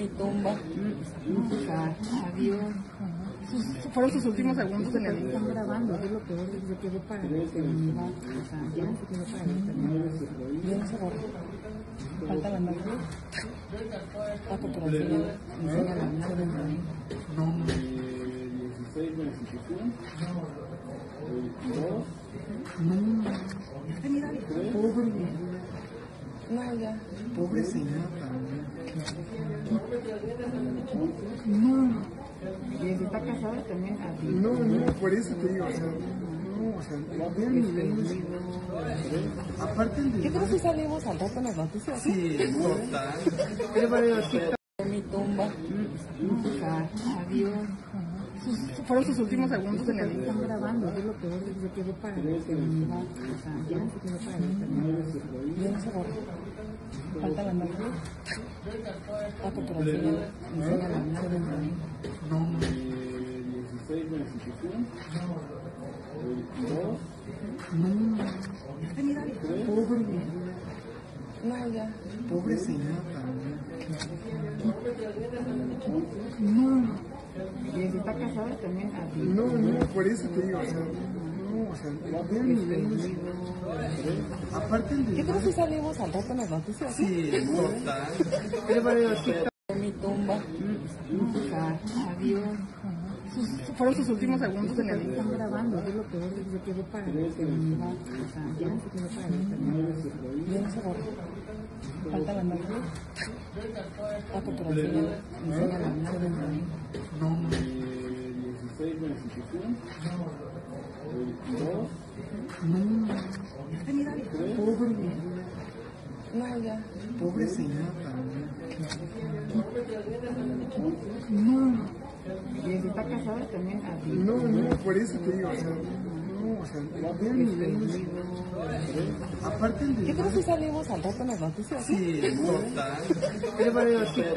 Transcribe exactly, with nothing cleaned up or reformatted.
tumba. Ah, adiós. Sus, fueron sus últimos segundos en el. Están grabando, es lo peor, se quedó para la eternidad. O sea, ya se quedó para la eternidad. Ya no se borró. Falta la noche. Paco, pero así enseña la noche de ahí. No, dieciséis de la institución. veintidós. No, pobre. No, ya. Pobre señora también. No. Y si está casada también así. No, no, por eso te digo, o sea, no, o sea, vean el nivel. Aparte el de. Yo creo que salimos al rato en las noticias. Sí, total. Pero para los TikTok. Mi tumba. Ah, adiós. Sus, fueron sus últimos segundos en el. Están grabando, es lo peor, se quedó para la eternidad. O sea, ya se quedó para la eternidad. Ya no se borró. Falta la noche. Paco, pero así enseña la noche de ahí. No, dieciséis de la institución. veintidós. No. Pobre. No, ya. Pobre señora también. No. Y si está casada también así. No, no, por eso te digo, o sea, no, o sea, vean el nivel. Aparte el de. Yo creo que salimos al rato en las noticias. Sí, total. Pero para los TikTok. Mi tumba. Ah, adiós. Sus, fueron sus últimos segundos en el. Están grabando, es lo peor, se quedó para la eternidad. O sea, ya se quedó para la eternidad. Ya no se borró. Falta la noche. Paco, pero así enseña la noche de ahí. No, dieciséis de la institución. veintidós. No. Pobre. No, ya. Pobre señora también. No. Y si está casada también así. No, no, por eso te digo, o sea, no, o sea, vean el nivel. Aparte el de. Yo creo que salimos al rato en las noticias. Sí, total. Pero para los TikTok.